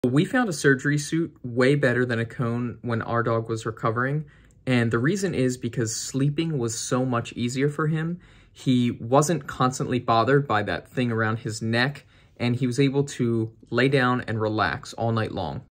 We found a surgery suit way better than a cone when our dog was recovering, and the reason is because sleeping was so much easier for him. He wasn't constantly bothered by that thing around his neck, and he was able to lay down and relax all night long.